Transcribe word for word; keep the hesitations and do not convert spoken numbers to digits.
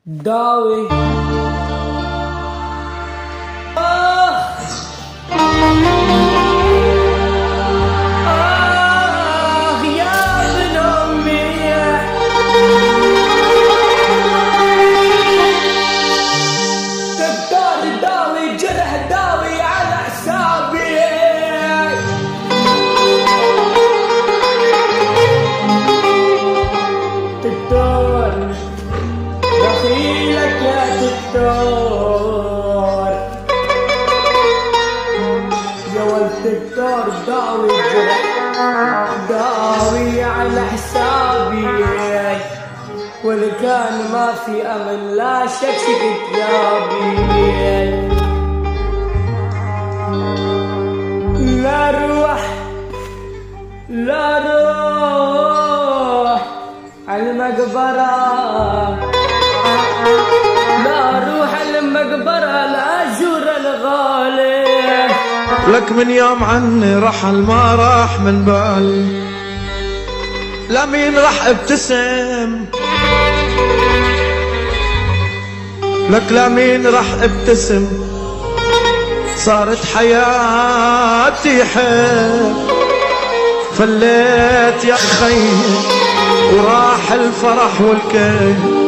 داوي آه آه يا ابن أمي تقدر داوي جرح داوي على حسابي تقدر دخيلك يا دكتور يا ولد دكتور داوي جرح داوي على حسابي وإذا كان ما في أمل لا شك كتابي لا روح لا روح على المقبرة لا روح المقبرة لا زور الغالي لك من يوم عني رحل ما راح من بالي لمين راح ابتسم لك لمين راح ابتسم صارت حياتي حيل فليت يا خي وراح الفرح والكيل